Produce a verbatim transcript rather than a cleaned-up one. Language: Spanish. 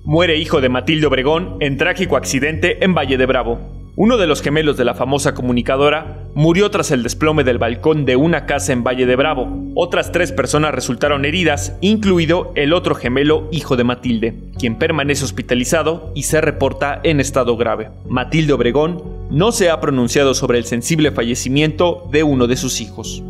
Muere hijo de Matilde Obregón en trágico accidente en Valle de Bravo. Uno de los gemelos de la famosa comunicadora murió tras el desplome del balcón de una casa en Valle de Bravo. Otras tres personas resultaron heridas, incluido el otro gemelo hijo de Matilde, quien permanece hospitalizado y se reporta en estado grave. Matilde Obregón no se ha pronunciado sobre el sensible fallecimiento de uno de sus hijos.